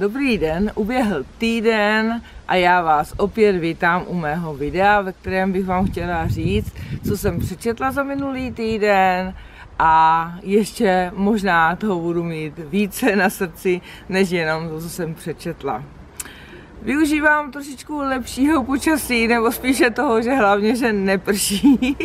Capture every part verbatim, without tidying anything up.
Dobrý den, uběhl týden a já vás opět vítám u mého videa, ve kterém bych vám chtěla říct, co jsem přečetla za minulý týden a ještě možná toho budu mít více na srdci, než jenom to, co jsem přečetla. Využívám trošičku lepšího počasí, nebo spíše toho, že hlavně, že neprší,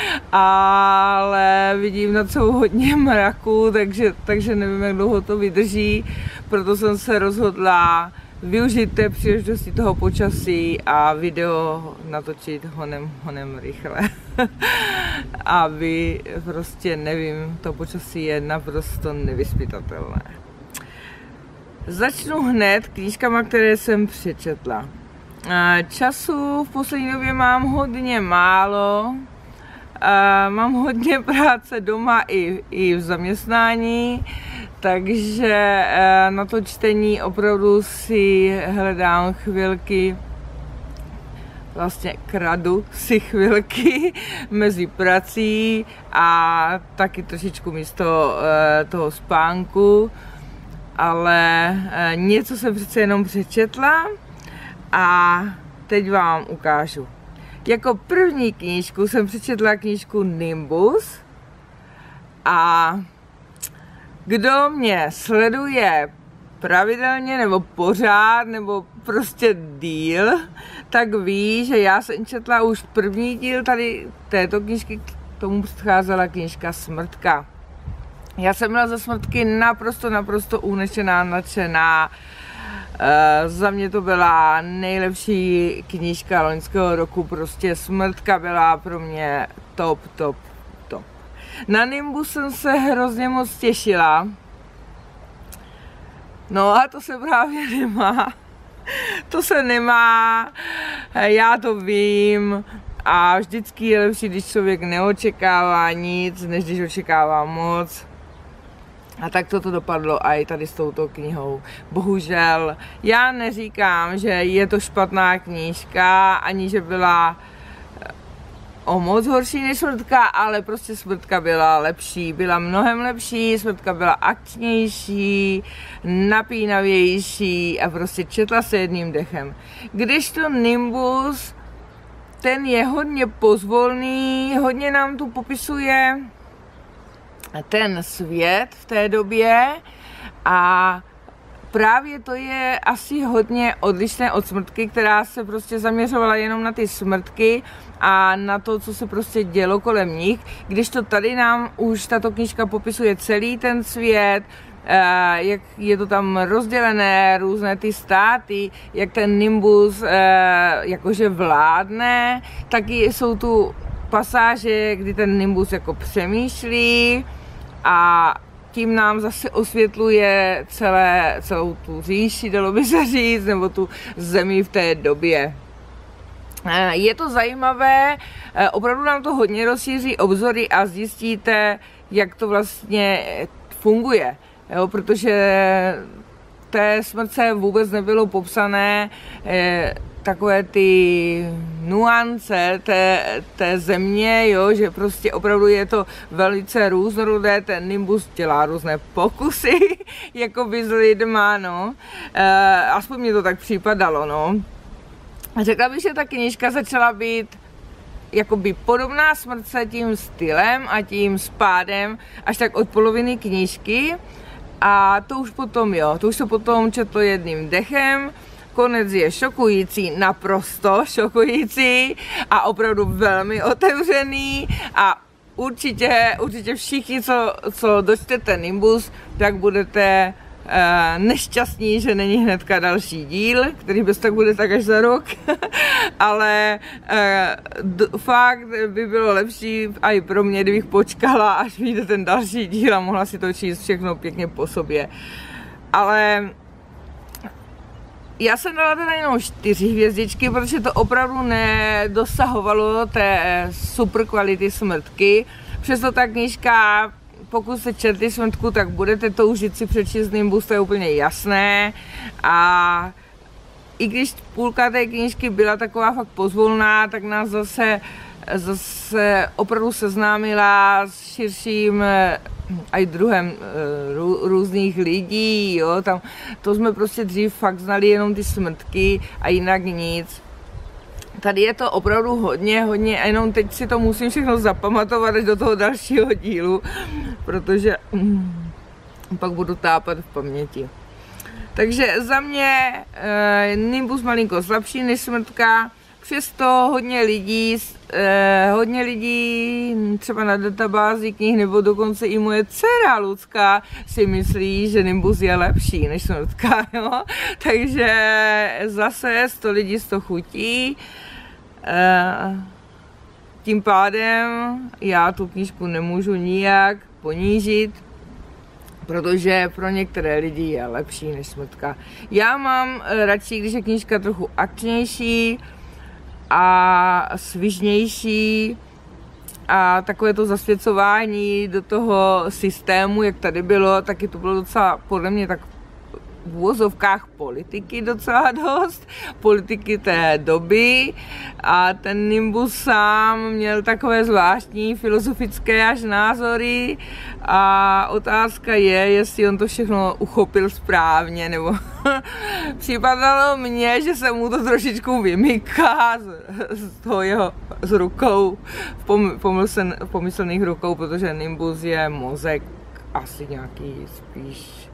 ale vidím nad sebou hodně mraku, takže, takže nevím, jak dlouho to vydrží, proto jsem se rozhodla využít té příležitosti toho počasí a video natočit honem, honem rychle, aby prostě nevím, to počasí je naprosto nevyzpytatelné. Začnu hned knížkama, které jsem přečetla. Času v poslední době mám hodně málo, mám hodně práce doma i, i v zaměstnání, takže na to čtení opravdu si hledám chvilky, vlastně kradu si chvilky mezi prací a taky trošičku místo toho spánku. Ale něco jsem přece jenom přečetla a teď vám ukážu. Jako první knížku jsem přečetla knížku Nimbus a kdo mě sleduje pravidelně nebo pořád nebo prostě díl, tak ví, že já jsem četla už první díl tady této knížky, k tomu předcházela knížka Smrtka. Já jsem byla ze Smrtky naprosto, naprosto unešená, nadšená. E, za mě to byla nejlepší knížka loňského roku, prostě Smrtka byla pro mě top, top, top. Na Nimbus jsem se hrozně moc těšila. No a to se právě nemá. To se nemá, já to vím. A vždycky je lepší, když člověk neočekává nic, než když očekává moc. A tak toto dopadlo i tady s touto knihou. Bohužel, já neříkám, že je to špatná knížka, ani že byla o moc horší než Smrtka, ale prostě Smrtka byla lepší, byla mnohem lepší, Smrtka byla akčnější, napínavější a prostě četla se jedním dechem. Kdežto Nimbus, ten je hodně pozvolný, hodně nám tu popisuje ten svět v té době a právě to je asi hodně odlišné od Smrtky, která se prostě zaměřovala jenom na ty smrtky a na to, co se prostě dělo kolem nich, když to tady nám už tato knížka popisuje celý ten svět, jak je to tam rozdělené, různé ty státy, jak ten Nimbus jakože vládne, taky jsou tu pasáže, kdy ten Nimbus jako přemýšlí a tím nám zase osvětluje celé, celou tu říši, dalo by se říct, nebo tu zemi v té době. Je to zajímavé, opravdu nám to hodně rozšíří obzory a zjistíte, jak to vlastně funguje, jo, protože té Smrtce vůbec nebylo popsané takové ty nuance té, té země, jo, že prostě opravdu je to velice různorodé, ten Nimbus dělá různé pokusy, jako by s lidma, no. E, aspoň mě to tak připadalo, no. Řekla bych, že ta knížka začala být jakoby podobná Smrtce tím stylem a tím spádem až tak od poloviny knížky a to už potom, jo, to už se potom četlo jedním dechem. Konec je šokující, naprosto šokující a opravdu velmi otevřený a určitě, určitě všichni, co, co dočtete Nimbus, tak budete uh, nešťastní, že není hnedka další díl, který bez tak bude tak až za rok, ale uh, fakt by bylo lepší a i pro mě, kdybych počkala, až vyjde ten další díl a mohla si to číst všechno pěkně po sobě. Ale já jsem dala teda jenom čtyři hvězdičky, protože to opravdu nedosahovalo té super kvality Smrtky. Přesto ta knížka, pokud jste četli Smrtku, tak budete toužit si přečíst Nimbus, to je úplně jasné. A i když půlka té knížky byla taková fakt pozvolná, tak nás zase, zase opravdu seznámila s širším i druhem rů, různých lidí, jo, tam, to jsme prostě dřív fakt znali jenom ty smrtky a jinak nic. Tady je to opravdu hodně, hodně a jenom teď si to musím všechno zapamatovat až do toho dalšího dílu, protože mm, pak budu tápat v paměti. Takže za mě e, Nimbus malinko slabší než smrtka, přesto hodně lidí, eh, hodně lidí třeba na databázi knih nebo dokonce i moje dcera Lucka si myslí, že Nimbus je lepší než smrtka, jo? Takže zase sto lidí sto chutí. Eh, tím pádem já tu knížku nemůžu nijak ponížit, protože pro některé lidi je lepší než smrtka. Já mám radši, když je knížka trochu akčnější a svižnější a takové to zasvěcování do toho systému, jak tady bylo, taky to bylo docela podle mě tak v uvozovkách politiky docela dost, politiky té doby a ten Nimbus sám měl takové zvláštní filozofické až názory a otázka je, jestli on to všechno uchopil správně, nebo připadalo mně, že se mu to trošičku vymyká z, z toho jeho z rukou, v, pom, pomyslen, v pomyslných rukou, protože Nimbus je mozek asi nějaký spíš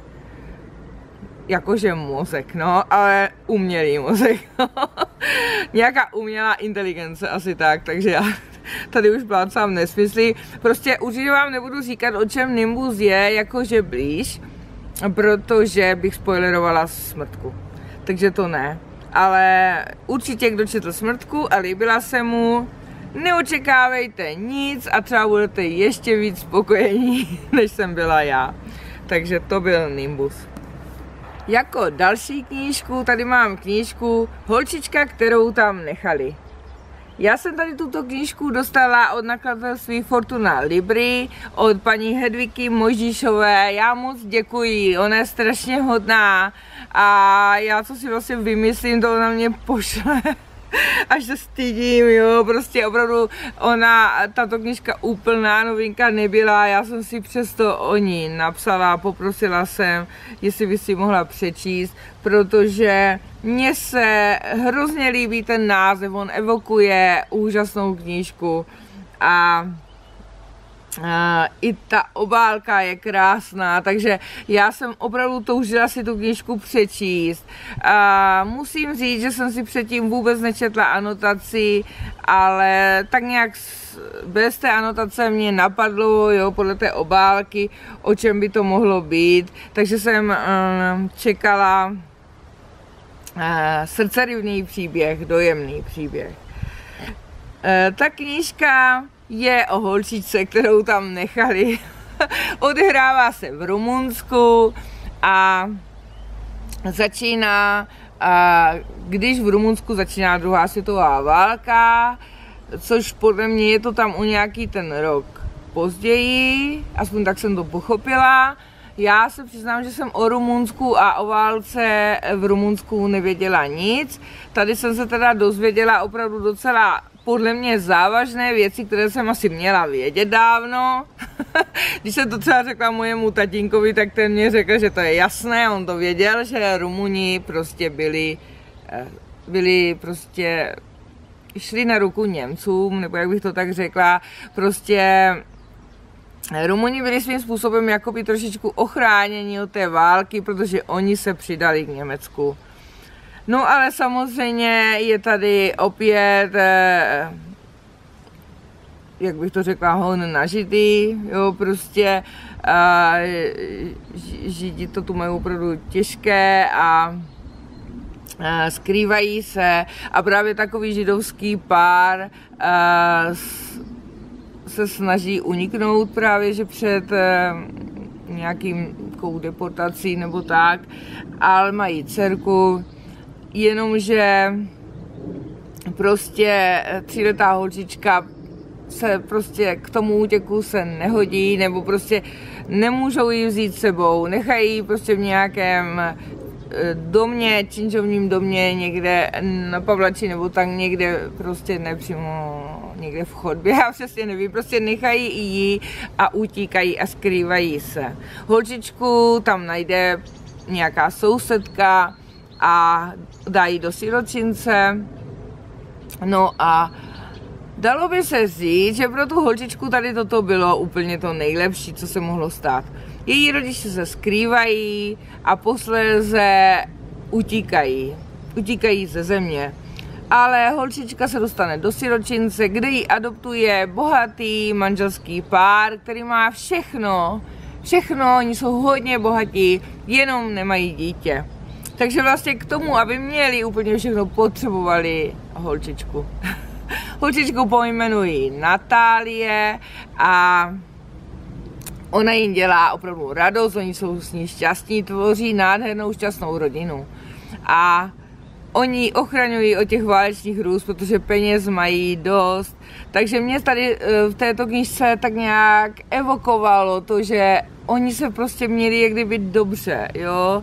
jakože mozek, no, ale umělý mozek, no. Nějaká umělá inteligence asi tak, takže já tady už plácám nesmysly. Prostě určitě vám nebudu říkat, o čem Nimbus je, jakože blíž, protože bych spoilerovala smrtku, takže to ne. Ale určitě, kdo četl smrtku a líbila se mu, neočekávejte nic a třeba budete ještě víc spokojení, než jsem byla já. Takže to byl Nimbus. Jako další knížku, tady mám knížku Holčička, kterou tam nechali. Já jsem tady tuto knížku dostala od nakladatelství Fortuna Libry, od paní Hedviky Možíšové. Já moc děkuji, ona je strašně hodná a já co si vlastně vymyslím, to ona mě pošle. Až se stydím, jo, prostě opravdu ona, tato knížka úplná novinka nebyla, já jsem si přesto o ní napsala, poprosila jsem, jestli by si mohla přečíst, protože mně se hrozně líbí ten název, on evokuje úžasnou knížku a Uh, i ta obálka je krásná, takže já jsem opravdu toužila si tu knížku přečíst. Uh, musím říct, že jsem si předtím vůbec nečetla anotaci, ale tak nějak bez té anotace mě napadlo, jo, podle té obálky, o čem by to mohlo být, takže jsem uh, čekala uh, srdcerivný příběh, dojemný příběh. Uh, ta knížka je o holčičce, kterou tam nechali. Odehrává se v Rumunsku a začíná, a když v Rumunsku začíná druhá světová válka, což podle mě je to tam o nějaký ten rok později, aspoň tak jsem to pochopila. Já se přiznám, že jsem o Rumunsku a o válce v Rumunsku nevěděla nic. Tady jsem se teda dozvěděla opravdu docela podle mě závažné věci, které jsem asi měla vědět dávno. Když jsem to třeba řekla mojemu tatínkovi, tak ten mě řekl, že to je jasné, on to věděl, že Rumuni prostě byli, byli prostě, šli na ruku Němcům, nebo jak bych to tak řekla, prostě Rumuni byli svým způsobem jakoby trošičku ochráněni od té války, protože oni se přidali k Německu. No ale samozřejmě je tady opět, eh, jak bych to řekla, hon nažitý, jo, prostě eh, Židi to tu mají opravdu těžké a eh, skrývají se a právě takový židovský pár eh, se snaží uniknout právě, že před eh, nějakým deportací nebo tak, ale mají dcerku. Jenomže prostě tříletá holčička se prostě k tomu útěku se nehodí, nebo prostě nemůžou ji vzít sebou, nechají ji prostě v nějakém domě, činžovním domě někde na Pavlači nebo tak někde prostě nepřímo někde v chodbě, já přesně nevím, prostě nechají ji a utíkají a skrývají se. Holčičku tam najde nějaká sousedka a dají do siročince. No a dalo by se říct, že pro tu holčičku tady toto bylo úplně to nejlepší, co se mohlo stát. Její rodiče se skrývají a posléze utíkají. Utíkají ze země. Ale holčička se dostane do siročince, kde ji adoptuje bohatý manželský pár, který má všechno. Všechno, oni jsou hodně bohatí, jenom nemají dítě. Takže vlastně k tomu, aby měli úplně všechno, potřebovali holčičku. Holčičku pojmenují Natálie a ona jim dělá opravdu radost, oni jsou s ní šťastní, tvoří nádhernou šťastnou rodinu. A oni ochraňují od těch válečných hrůz, protože peněz mají dost. Takže mě tady v této knížce tak nějak evokovalo to, že oni se prostě měli jak kdyby dobře, jo.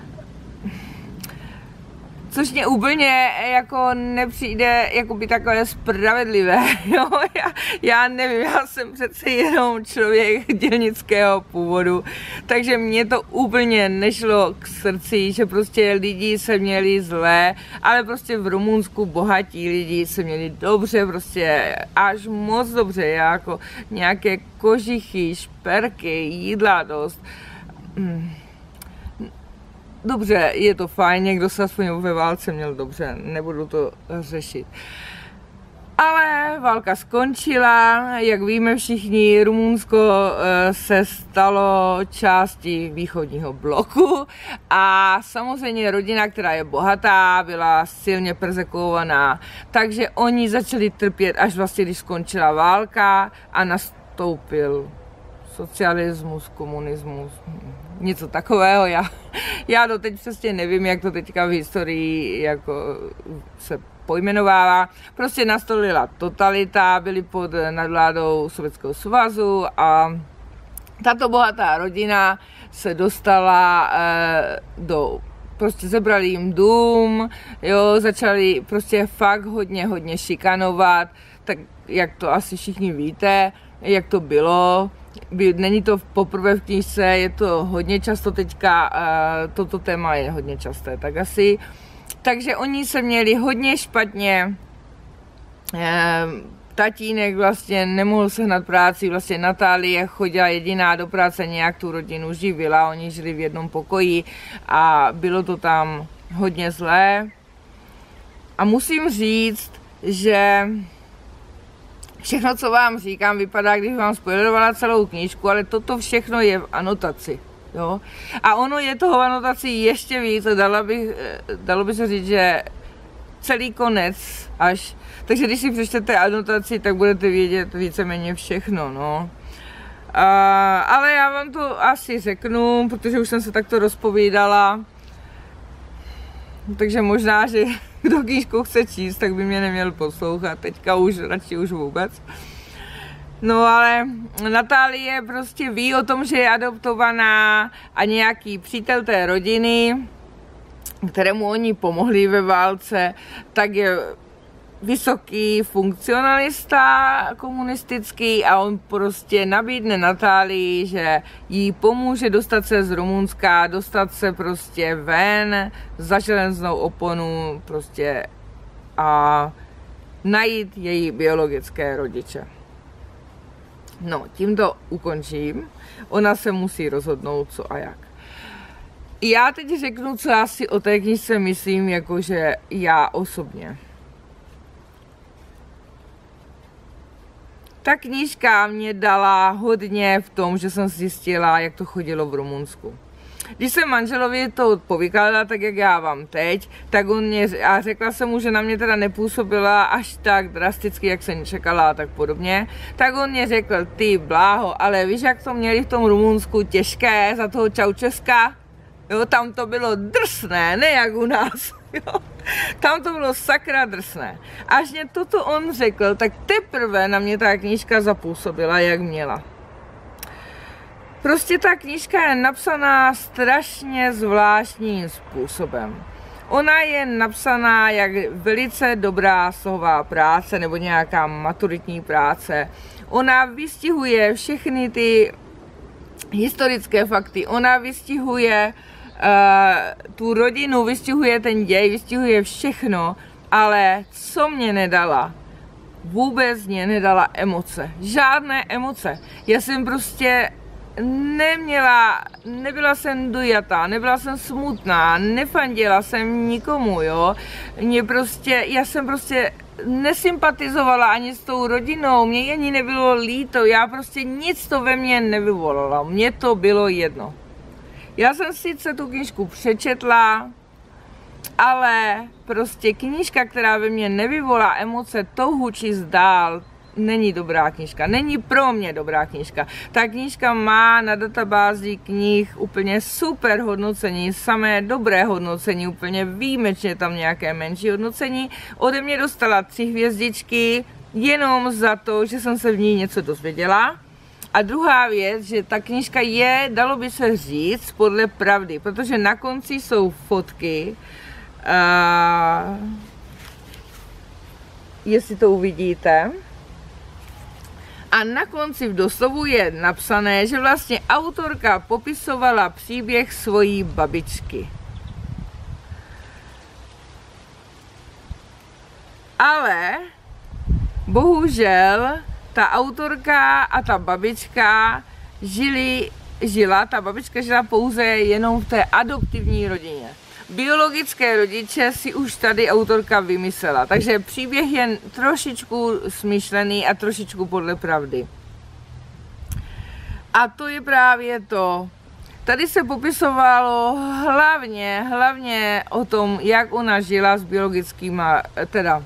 Což mě úplně jako nepřijde jako by takové spravedlivé, jo, já, já nevím, já jsem přece jenom člověk dělnického původu, takže mně to úplně nešlo k srdci, že prostě lidi se měli zlé, ale prostě v Rumunsku bohatí lidi se měli dobře, prostě až moc dobře, jako nějaké kožichy, šperky, jídla dost. Hmm. Dobře, je to fajn, někdo se aspoň ve válce měl dobře, nebudu to řešit. Ale válka skončila, jak víme všichni, Rumunsko se stalo částí východního bloku a samozřejmě rodina, která je bohatá, byla silně perzekvovaná, takže oni začali trpět až vlastně, když skončila válka a nastoupil socialismus, komunismus, něco takového. Já, já doteď přesně nevím, jak to teďka v historii jako se pojmenovává. Prostě nastolila totalita, byli pod nadvládou Sovětského svazu a tato bohatá rodina se dostala eh, do, prostě zebrali jim dům, jo, začali prostě fakt hodně, hodně šikanovat, tak jak to asi všichni víte, jak to bylo. Není to poprvé v knížce, je to hodně často teďka, toto téma je hodně časté, tak asi. Takže oni se měli hodně špatně, tatínek vlastně nemohl sehnat práci, vlastně Natálie chodila jediná do práce, nějak tu rodinu živila, oni žili v jednom pokoji a bylo to tam hodně zlé. A musím říct, že všechno, co vám říkám, vypadá, když vám spoilerovala celou knížku, ale toto všechno je v anotaci. Jo? A ono je toho v anotaci ještě víc, dalo by, dalo by se říct, že celý konec až. Takže když si přečtete anotaci, tak budete vědět víceméně všechno. No. A, ale já vám to asi řeknu, protože už jsem se takto rozpovídala. Takže možná, že kdo knížku chce číst, tak by mě neměl poslouchat. Teďka už radši už vůbec. No ale Natálie prostě ví o tom, že je adoptovaná a nějaký přítel té rodiny, kterému oni pomohli ve válce, tak je vysoký funkcionalista komunistický a on prostě nabídne Natálii, že jí pomůže dostat se z Rumunska, dostat se prostě ven za železnou oponu prostě a najít její biologické rodiče. No, tím to ukončím. Ona se musí rozhodnout, co a jak. Já teď řeknu, co já si o té knížce myslím, jakože já osobně. Ta knížka mě dala hodně v tom, že jsem zjistila, jak to chodilo v Rumunsku. Když jsem manželovi to povykládala, tak jak já vám teď, tak on mě, a řekla jsem mu, že na mě teda nepůsobila až tak drasticky, jak jsem čekala a tak podobně, tak on mě řekl, ty bláho, ale víš, jak to měli v tom Rumunsku těžké za toho Čaučeska? Jo, tam to bylo drsné, ne jak u nás, jo. Tam to bylo sakra drsné. Až mě toto on řekl, tak teprve na mě ta knížka zapůsobila, jak měla. Prostě ta knížka je napsaná strašně zvláštním způsobem. Ona je napsaná jak velice dobrá slohová práce nebo nějaká maturitní práce. Ona vystihuje všechny ty historické fakty, ona vystihuje uh, tu rodinu, vystihuje ten děj, vystihuje všechno, ale co mě nedala? Vůbec mě nedala emoce. Žádné emoce. Já jsem prostě neměla, nebyla jsem dojatá, nebyla jsem smutná, nefandila jsem nikomu, jo. Mě prostě, já jsem prostě nesympatizovala ani s tou rodinou, mě ani nebylo líto, já prostě nic to ve mně nevyvolalo, mně to bylo jedno. Já jsem sice tu knížku přečetla, ale prostě knížka, která ve mně nevyvolá emoce, touhu číst dál, není dobrá knížka, není pro mě dobrá knížka. Ta knížka má na databázi knih úplně super hodnocení, samé dobré hodnocení, úplně výjimečně tam nějaké menší hodnocení. Ode mě dostala tři hvězdičky jenom za to, že jsem se v ní něco dozvěděla. A druhá věc, že ta knížka je, dalo by se říct, podle pravdy, protože na konci jsou fotky, uh, jestli to uvidíte. A na konci v doslovu je napsané, že vlastně autorka popisovala příběh svojí babičky. Ale bohužel ta autorka a ta babička žili, žila, ta babička žila pouze jenom v té adoptivní rodině. Biologické rodiče si už tady autorka vymyslela, takže příběh je trošičku smyšlený a trošičku podle pravdy. A to je právě to. Tady se popisovalo hlavně, hlavně o tom, jak ona žila s biologickýma, teda,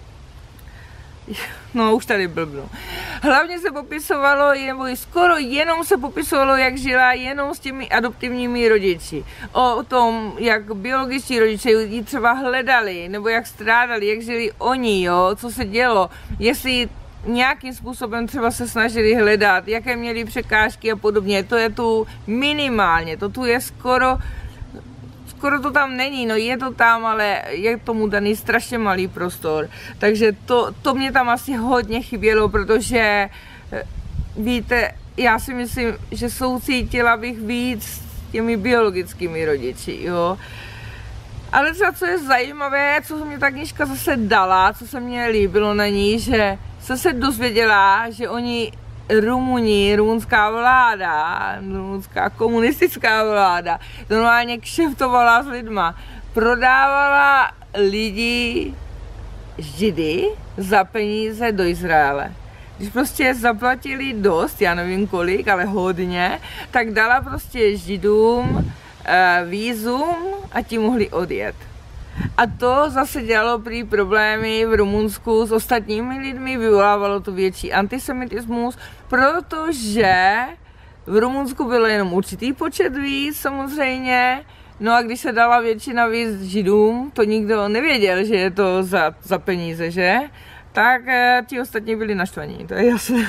no už tady blbnu. Hlavně se popisovalo, nebo skoro jenom se popisovalo, jak žila jenom s těmi adoptivními rodiči. O tom, jak biologičtí rodiče ji třeba hledali, nebo jak strádali, jak žili oni, jo, co se dělo, jestli nějakým způsobem třeba se snažili hledat, jaké měli překážky a podobně. To je tu minimálně, to tu je skoro, skoro to tam není, no je to tam, ale je tomu daný strašně malý prostor. Takže to, to mě tam asi hodně chybělo, protože víte, já si myslím, že soucítila bych víc s těmi biologickými rodiči, jo. Ale třeba co je zajímavé, co mě ta knížka zase dala, co se mně líbilo na ní, že jsem se dozvěděla, že oni Rumuni, rumunská vláda, rumunská komunistická vláda, normálně kšeftovala s lidma, prodávala lidi, židy, za peníze do Izraele. Když prostě zaplatili dost, já nevím kolik, ale hodně, tak dala prostě židům e, vízum a ti mohli odjet. A to zase dělalo prý problémy v Rumunsku s ostatními lidmi, vyvolávalo to větší antisemitismus, protože v Rumunsku bylo jenom určitý počet víz samozřejmě, no a když se dala většina víz židům, to nikdo nevěděl, že je to za, za peníze, že? Tak ti ostatní byli naštvaní, to je jasné.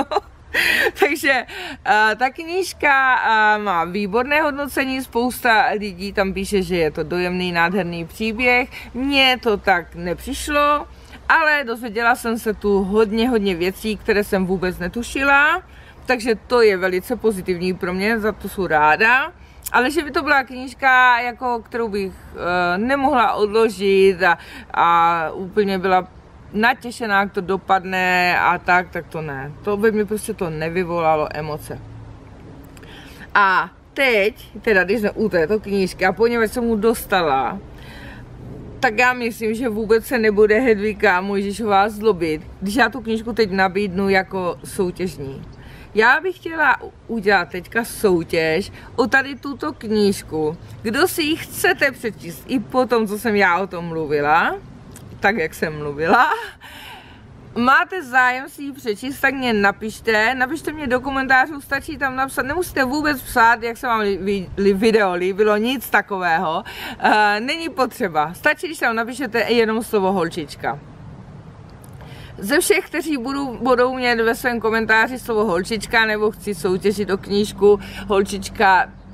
Takže uh, ta knížka uh, má výborné hodnocení, spousta lidí tam píše, že je to dojemný, nádherný příběh. Mně to tak nepřišlo, ale dozvěděla jsem se tu hodně, hodně věcí, které jsem vůbec netušila, takže to je velice pozitivní pro mě, za to jsem ráda. Ale že by to byla knížka, jako, kterou bych uh, nemohla odložit a, a úplně byla natěšená, jak to dopadne a tak, tak to ne. To by mi prostě to nevyvolalo emoce. A teď, teda když jsme u této knížky, a poněvadž jsem mu dostala, tak já myslím, že vůbec se nebude Hedvika Mojžišová zlobit, když já tu knížku teď nabídnu jako soutěžní. Já bych chtěla udělat teďka soutěž o tady tuto knížku. Kdo si ji chcete přečíst i po tom, co jsem já o tom mluvila, tak jak jsem mluvila, máte zájem si ji přečíst, tak mě napište, napište mě do komentářů, stačí tam napsat, nemusíte vůbec psát, jak se vám li, li, video líbilo, nic takového, uh, není potřeba, stačí, když tam napíšete jenom slovo holčička. Ze všech, kteří budou, budou mít ve svém komentáři slovo holčička, nebo chci soutěžit o knížku holčička,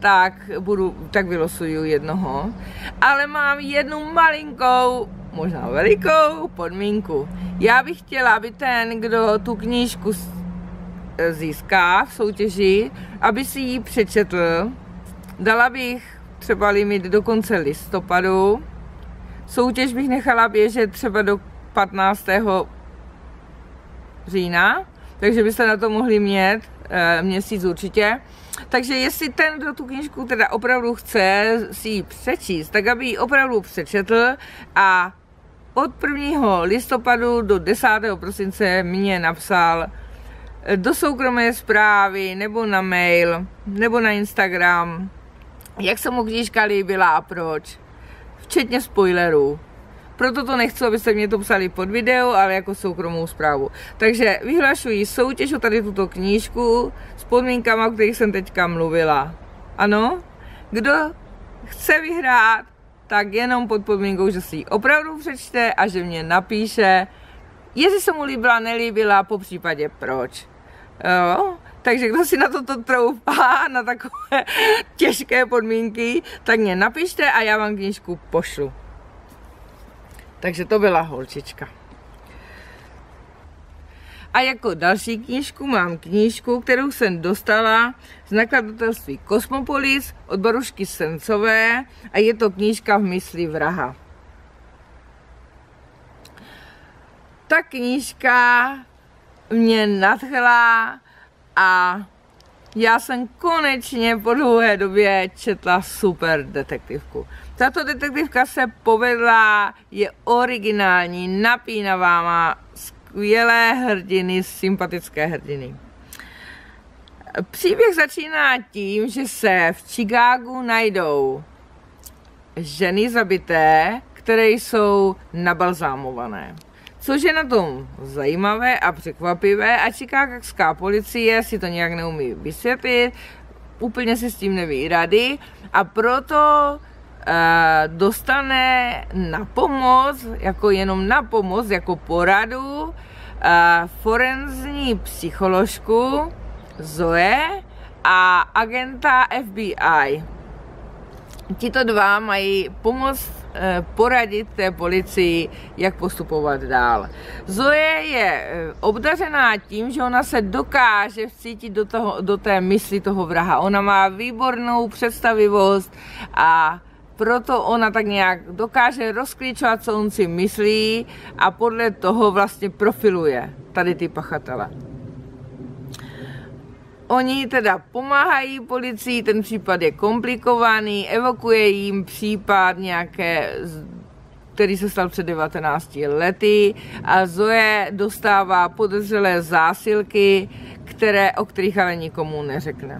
tak, budu, tak vylosuju jednoho. Ale mám jednu malinkou, možná velikou podmínku. Já bych chtěla, aby ten, kdo tu knížku získá v soutěži, aby si ji přečetl. Dala bych třeba limit do konce listopadu. Soutěž bych nechala běžet třeba do patnáctého října, takže byste na to mohli mít e, měsíc určitě. Takže jestli ten, kdo tu knížku teda opravdu chce si ji přečíst, tak aby ji opravdu přečetl a od prvního listopadu do desátého prosince mě napsal do soukromé zprávy, nebo na mail, nebo na Instagram, jak se mu knížka líbila a proč, včetně spoilerů. Proto to nechci, abyste mě to psali pod video, ale jako soukromou zprávu. Takže vyhlašuji soutěž o tady tuto knížku s podmínkama, o kterých jsem teďka mluvila. Ano? Kdo chce vyhrát, tak jenom pod podmínkou, že si ji opravdu přečte a že mě napíše, jestli se mu líbila, nelíbila, po případě proč. Jo? Takže kdo si na toto troufá, na takové těžké podmínky, tak mě napište a já vám knížku pošlu. Takže to byla holčička. A jako další knížku mám knížku, kterou jsem dostala z nakladatelství Kosmopolis od Barušky Sencové a je to knížka V mysli vraha. Ta knížka mě nadchla a já jsem konečně po dlouhé době četla super detektivku. Tato detektivka se povedla, je originální, napínavá, má skvělé hrdiny, sympatické hrdiny. Příběh začíná tím, že se v Chicagu najdou ženy zabité, které jsou nabalzámované. Což je na tom zajímavé a překvapivé a chicagská policie si to nějak neumí vysvětlit, úplně si s tím neví rady a proto uh, dostane na pomoc, jako jenom na pomoc, jako poradu, uh, forenzní psycholožku Zoe a agenta F B I. Tito dva mají pomoct poradit té policii, jak postupovat dál. Zoe je obdařená tím, že ona se dokáže vcítit do, toho, do té mysli toho vraha. Ona má výbornou představivost a proto ona tak nějak dokáže rozklíčovat, co on si myslí a podle toho vlastně profiluje tady ty pachatele. Oni teda pomáhají policii, ten případ je komplikovaný, evokuje jim případ nějaké, který se stal před devatenácti lety a Zoe dostává podezřelé zásilky, které, o kterých ale nikomu neřekne.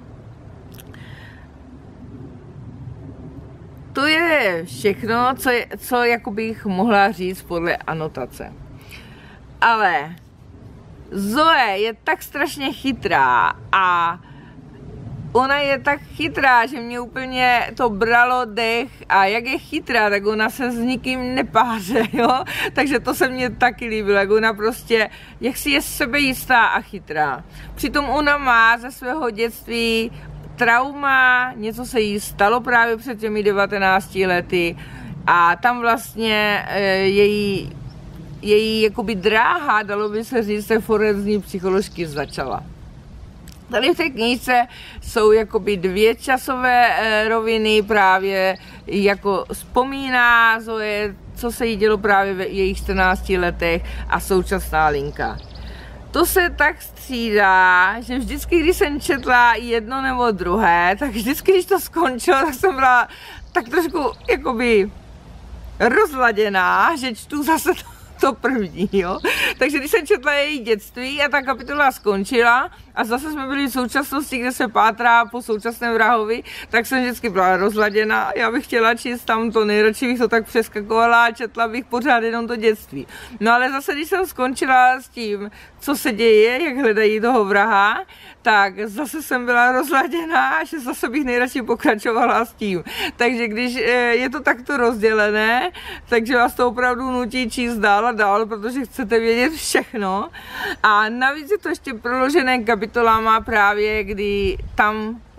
To je všechno, co, je, co jako bych mohla říct podle anotace. Ale Zoe je tak strašně chytrá a ona je tak chytrá, že mě úplně to bralo dech a jak je chytrá, tak ona se s nikým nepáře, jo? Takže to se mně taky líbilo, jak ona prostě, jak si je sebejistá a chytrá. Přitom ona má ze svého dětství trauma, něco se jí stalo právě před těmi devatenácti lety a tam vlastně e, její její jakoby dráha, dalo by se říct, se forenzní psycholožky začala. Tady v té knížce jsou jakoby dvě časové e, roviny, právě jako vzpomíná Zoe, co se jí dělo právě ve jejich čtrnácti letech a současná linka. To se tak střídá, že vždycky, když jsem četla jedno nebo druhé, tak vždycky, když to skončilo, tak jsem byla tak trošku jakoby rozladěná, že čtu zase to to první, jo. Takže když jsem četla její dětství a ta kapitola skončila a zase jsme byli v současnosti, kde se pátrá po současném vrahovi, tak jsem vždycky byla rozladěna. Já bych chtěla číst tam to, nejradši bych to tak přeskakovala a četla bych pořád jenom to dětství. No ale zase, když jsem skončila s tím, co se děje, jak hledají toho vraha, tak zase jsem byla rozladěná, že zase bych nejradši pokračovala s tím. Takže když je to takto rozdělené, takže vás to opravdu nutí číst dál a dál, protože chcete vědět všechno. A navíc je to ještě proložené kapitolama právě, kdy tam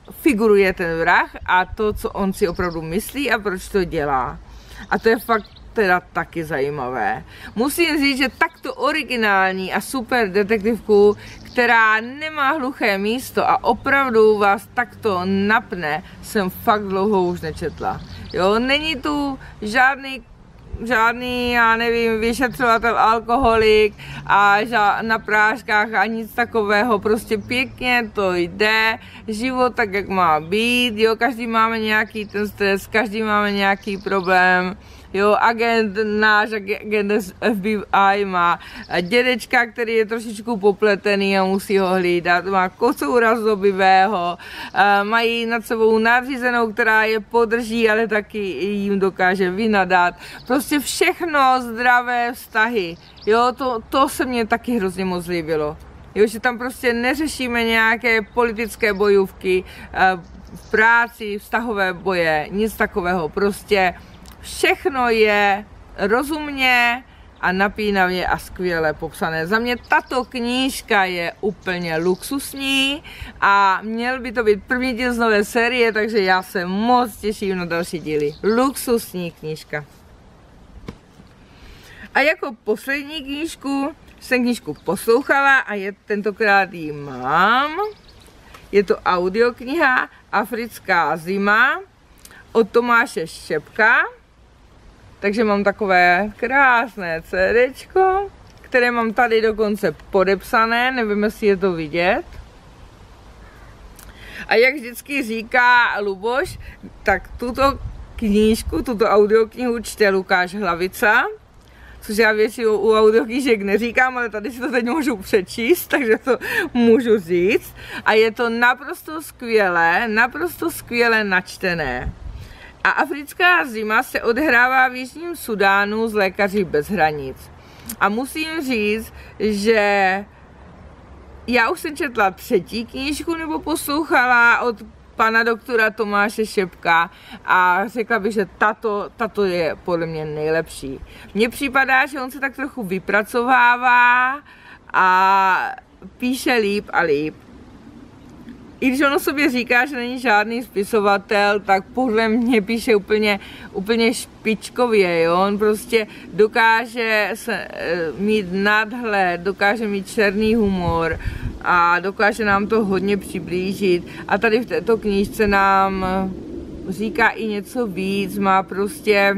figuruje ten vrah a to, co on si opravdu myslí a proč to dělá. A to je fakt teda taky zajímavé. Musím říct, že takto originální a super detektivku, která nemá hluché místo a opravdu vás takto napne, jsem fakt dlouho už nečetla. Jo, není tu žádný žádný, já nevím, vyšetřovatel alkoholik a na práškách a nic takového, prostě pěkně to jde, život tak, jak má být, jo, každý máme nějaký ten stres, každý máme nějaký problém, jo, agent, náš agent F B I má dědečka, který je trošičku popletený a musí ho hlídat, má kocoura zlobivého, mají nad sebou nadřízenou, která je podrží, ale taky jim dokáže vynadat, prostě všechno zdravé vztahy, jo, to, to se mně taky hrozně moc líbilo, jo, že tam prostě neřešíme nějaké politické bojůvky, v práci, vztahové boje, nic takového, prostě všechno je rozumně a napínavě a skvěle popsané. Za mě tato knížka je úplně luxusní a měl by to být první díl z nové série, takže já se moc těším na další díly. Luxusní knížka. A jako poslední knížku jsem knížku poslouchala a je, tentokrát ji mám. Je to audiokniha Africká zima od Tomáše Štěpka. Takže mám takové krásné cédéčko, které mám tady dokonce podepsané, nevím, jestli je to vidět. A jak vždycky říká Luboš, tak tuto knížku, tuto audioknihu čte Lukáš Hlavica, což já většinou u audioknížek neříkám, ale tady si to teď můžu přečíst, takže to můžu říct. A je to naprosto skvělé, naprosto skvěle načtené. A Africká zima se odehrává v Jižním Sudánu s Lékaři bez hranic. A musím říct, že já už jsem četla třetí knížku nebo poslouchala od pana doktora Tomáše Štěpka a řekla bych, že tato, tato je podle mě nejlepší. Mně připadá, že on se tak trochu vypracovává a píše líp a líp. I když on o sobě říká, že není žádný spisovatel, tak podle mě píše úplně, úplně špičkově, jo? On prostě dokáže se, mít nadhled, dokáže mít černý humor a dokáže nám to hodně přiblížit. A tady v této knížce nám říká i něco víc, má prostě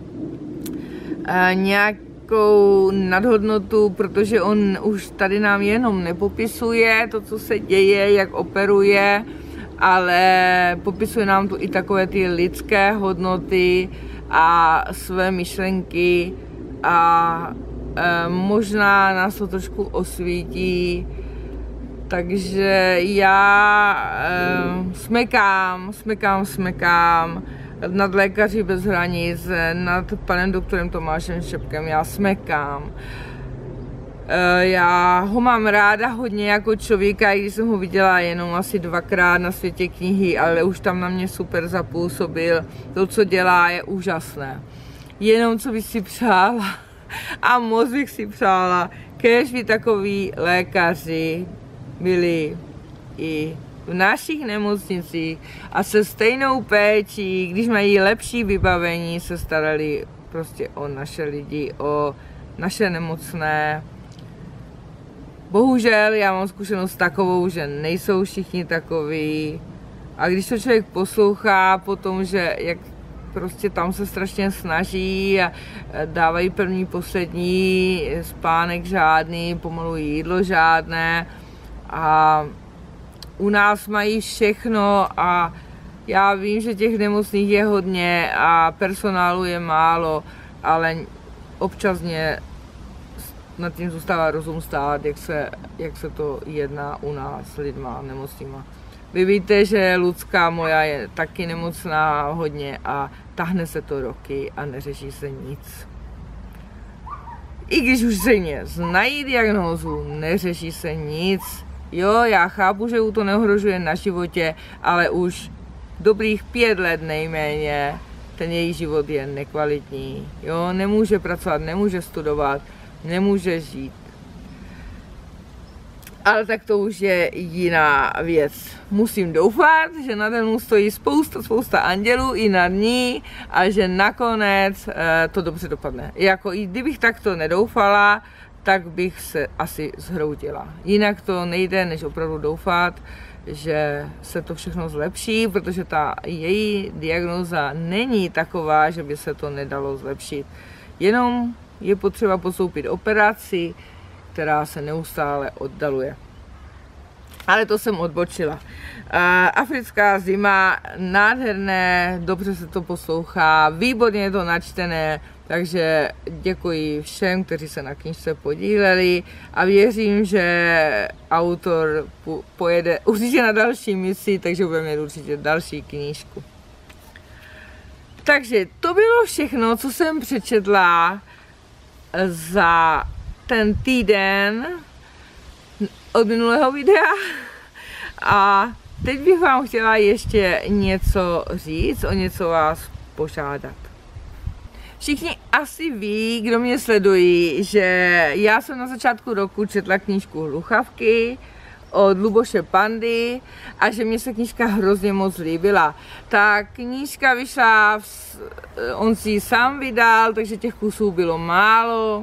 nějak nadhodnotu, protože on už tady nám jenom nepopisuje to, co se děje, jak operuje, ale popisuje nám tu i takové ty lidské hodnoty a své myšlenky a e, možná nás to trošku osvítí. Takže já e, smekám, smekám, smekám nad Lékaři bez hranic, nad panem doktorem Tomášem Štěpkem, já smekám. Já ho mám ráda hodně jako člověka, i když jsem ho viděla jenom asi dvakrát na Světě knihy, ale už tam na mě super zapůsobil. To, co dělá, je úžasné. Jenom co bych si přála, a moc bych si přála, kéž by takoví lékaři byli i v našich nemocnicích a se stejnou péčí, když mají lepší vybavení, se starali prostě o naše lidi, o naše nemocné. Bohužel já mám zkušenost takovou, že nejsou všichni takoví a když to člověk poslouchá potom, že jak prostě tam se strašně snaží a dávají první, poslední, spánek žádný, pomalu jídlo žádné a u nás mají všechno a já vím, že těch nemocných je hodně a personálu je málo, ale občas mě nad tím zůstává rozum stát, jak se, jak se to jedná u nás s lidma nemocnýma. Vy víte, že Lucka moja je taky nemocná hodně a tahne se to roky a neřeší se nic. I když už zřejmě znají diagnózu, neřeší se nic. Jo, já chápu, že u to neohrožuje na životě, ale už dobrých pět let nejméně ten její život je nekvalitní. Jo, nemůže pracovat, nemůže studovat, nemůže žít. Ale tak to už je jiná věc. Musím doufat, že na ten stojí spousta, spousta andělů i nad ní a že nakonec e, to dobře dopadne. Jako i kdybych takto nedoufala, tak bych se asi zhroutila. Jinak to nejde, než opravdu doufat, že se to všechno zlepší, protože ta její diagnóza není taková, že by se to nedalo zlepšit. Jenom je potřeba podstoupit operaci, která se neustále oddaluje. Ale to jsem odbočila. Uh, africká zima, nádherné, dobře se to poslouchá, výborně je to načtené, takže děkuji všem, kteří se na knížce podíleli a věřím, že autor pojede určitě na další misi, takže budeme mít určitě další knížku. Takže to bylo všechno, co jsem přečetla za ten týden od minulého videa. A teď bych vám chtěla ještě něco říct, o něco vás požádat. Všichni asi ví, kdo mě sledují, že já jsem na začátku roku četla knížku Hluchavky od Luboše Pandy a že mě se knížka hrozně moc líbila. Ta knížka vyšla, v, on si ji sám vydal, takže těch kusů bylo málo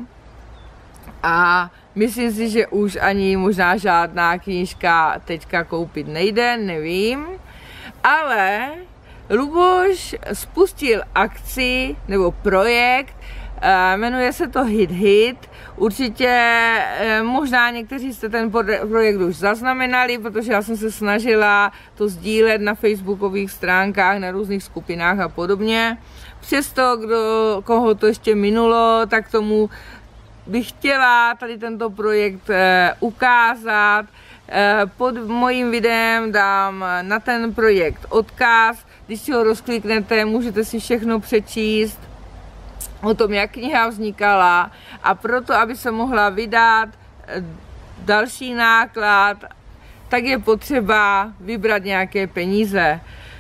a myslím si, že už ani možná žádná knížka teďka koupit nejde, nevím, ale Luboš spustil akci nebo projekt, jmenuje se to Hit Hit. Určitě možná někteří jste ten projekt už zaznamenali, protože já jsem se snažila to sdílet na facebookových stránkách, na různých skupinách a podobně. Přesto, kdo, koho to ještě minulo, tak tomu bych chtěla tady tento projekt ukázat. Pod mojím videem dám na ten projekt odkaz, když si ho rozkliknete, můžete si všechno přečíst o tom, jak kniha vznikala a proto, aby se mohla vydat další náklad, tak je potřeba vybrat nějaké peníze.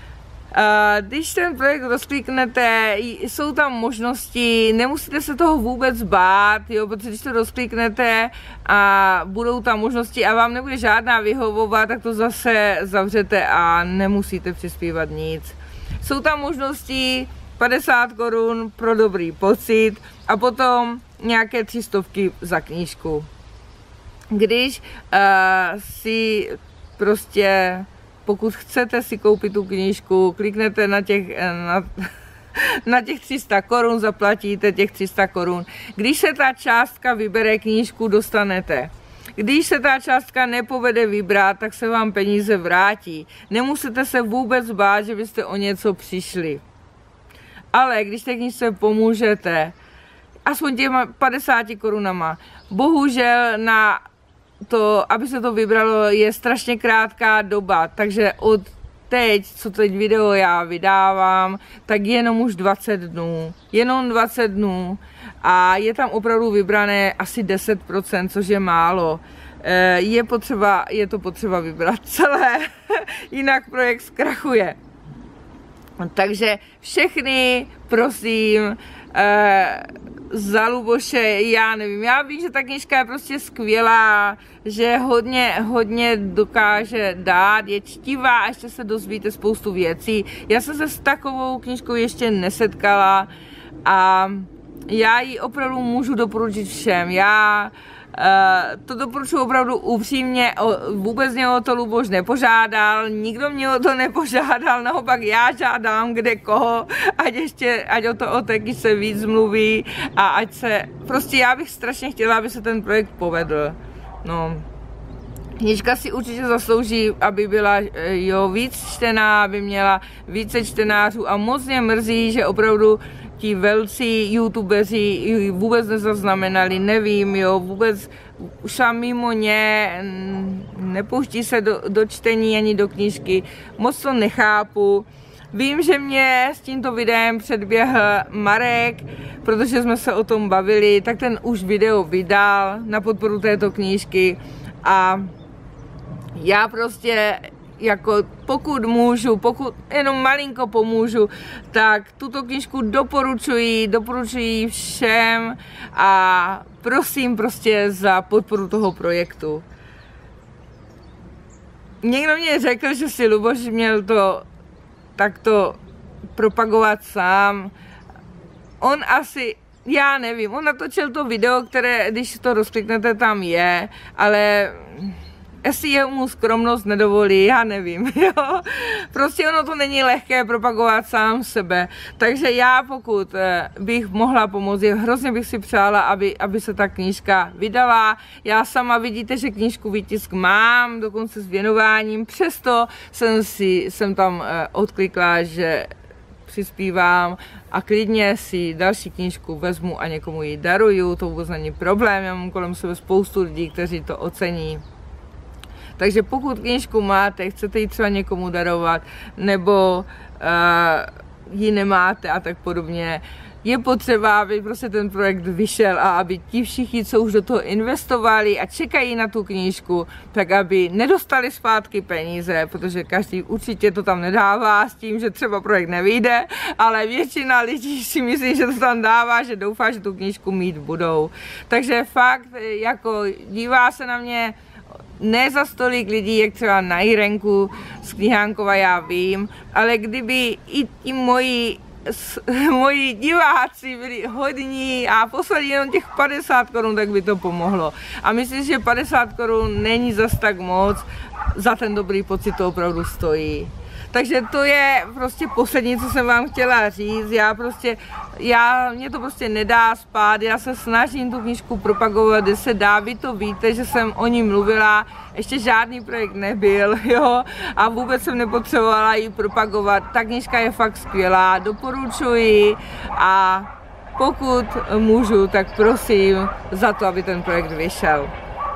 Když ten projekt rozkliknete, jsou tam možnosti, nemusíte se toho vůbec bát, jo, protože když to rozkliknete a budou tam možnosti a vám nebude žádná vyhovovat, tak to zase zavřete a nemusíte přispívat nic. Jsou tam možnosti padesát korun pro dobrý pocit a potom nějaké tři stovky za knížku. Když uh, si prostě pokud chcete si koupit tu knížku, kliknete na těch, na, na těch tři sta korun, zaplatíte těch tři sta korun. Když se ta částka vybere, knížku dostanete. Když se ta částka nepovede vybrat, tak se vám peníze vrátí. Nemusíte se vůbec bát, že byste o něco přišli. Ale když té knížce pomůžete, aspoň těma padesáti korunama, bohužel na to, aby se to vybralo, je strašně krátká doba, takže od teď, co teď video já vydávám, tak jenom už dvacet dnů, jenom dvacet dnů a je tam opravdu vybrané asi deset procent, což je málo. Je potřeba, je to potřeba vybrat celé, jinak projekt zkrachuje. Takže všechny, prosím, za Luboše, já nevím, já vím, že ta knížka je prostě skvělá, že hodně, hodně dokáže dát, je čtivá a ještě se dozvíte spoustu věcí. Já jsem se s takovou knížkou ještě nesetkala a já ji opravdu můžu doporučit všem. Já Uh, to doporučuji opravdu upřímně, o, vůbec mě o to Luboš nepožádal, nikdo mě o to nepožádal, naopak já žádám kde koho, ať ještě, ať o to o té knížce víc mluví a ať se, prostě já bych strašně chtěla, aby se ten projekt povedl, no. Knížka si určitě zaslouží, aby byla jo, víc čtená, aby měla více čtenářů a moc mě mrzí, že opravdu ti velcí youtubeři vůbec nezaznamenali, nevím, jo, vůbec šla mimo ně, nepouští se do, do čtení ani do knížky, moc to nechápu. Vím, že mě s tímto videem předběhl Marek, protože jsme se o tom bavili, tak ten už video vydal na podporu této knížky a já prostě jako pokud můžu, pokud jenom malinko pomůžu, tak tuto knížku doporučuji, doporučuji všem a prosím prostě za podporu toho projektu. někdo mě řekl, že si Luboš měl to takto propagovat sám. On asi, já nevím, on natočil to video, které, když to rozkliknete, tam je, ale jestli jemu skromnost nedovolí, já nevím, jo. Prostě ono to není lehké propagovat sám sebe, takže já pokud bych mohla pomoct, hrozně bych si přála, aby, aby se ta knížka vydala. Já sama vidíte, že knížku výtisk mám, dokonce s věnováním, přesto jsem si, jsem tam odklikla, že přispívám a klidně si další knížku vezmu a někomu ji daruju, to vůbec není problém, já mám kolem sebe spoustu lidí, kteří to ocení. Takže pokud knížku máte, chcete ji třeba někomu darovat, nebo uh, ji nemáte a tak podobně, je potřeba, aby prostě ten projekt vyšel a aby ti všichni, co už do toho investovali a čekají na tu knížku, tak aby nedostali zpátky peníze, protože každý určitě to tam nedává s tím, že třeba projekt nevyjde, ale většina lidí si myslí, že to tam dává, že doufá, že tu knížku mít budou. Takže fakt, jako dívá se na mě ne za stolik lidí, jak třeba na Jirenku z Knihánkova, já vím, ale kdyby i ti moji, moji diváci byli hodní a poslali jenom těch padesát korun, tak by to pomohlo. A myslím, že padesát korun není zas tak moc, za ten dobrý pocit to opravdu stojí. Takže to je prostě poslední, co jsem vám chtěla říct. Já prostě, já, mě to prostě nedá spát, já se snažím tu knížku propagovat, kde se dá, vy to víte, že jsem o ní mluvila, ještě žádný projekt nebyl, jo, a vůbec jsem nepotřebovala ji propagovat. Ta knížka je fakt skvělá, doporučuji a pokud můžu, tak prosím za to, aby ten projekt vyšel.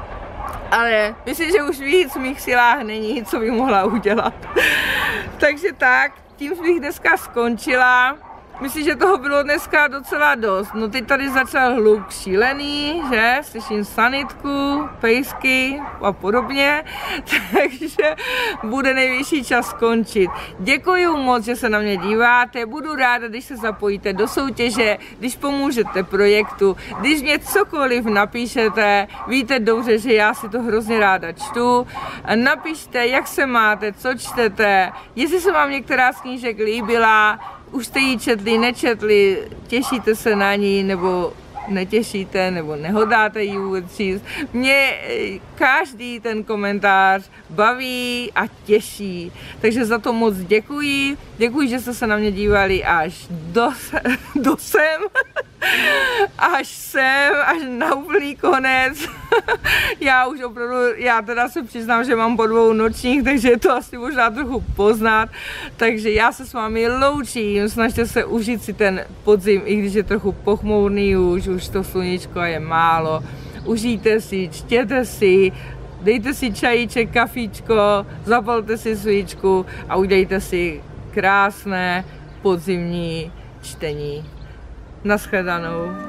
Ale myslím, že už víc v mých silách není, co bych mohla udělat. Takže tak, tím bych dneska skončila. Myslím, že toho bylo dneska docela dost. No teď tady začal hluk šílený, že? Slyším sanitku, pejsky a podobně. Takže bude nejvyšší čas skončit. Děkuji moc, že se na mě díváte. Budu ráda, když se zapojíte do soutěže, když pomůžete projektu, když mě cokoliv napíšete. Víte dobře, že já si to hrozně ráda čtu. Napište, jak se máte, co čtete, jestli se vám některá z knížek líbila, už jste ji četli, nečetli, těšíte se na ní, nebo netěšíte, nebo nehodáte ji vůbec číst. Mě každý ten komentář baví a těší. Takže za to moc děkuji. Děkuji, že jste se na mě dívali až do, do sem. Až sem, až na úplný konec. Já už opravdu, já teda se přiznám, že mám po dvou nočních, takže je to asi možná trochu poznat. Takže já se s vámi loučím, snažte se užít si ten podzim, i když je trochu pochmurný už, už to sluníčko je málo. Užijte si, čtěte si, dejte si čajíček, kafíčko, zapalte si svíčku a udělejte si krásné podzimní čtení. Naschledanou.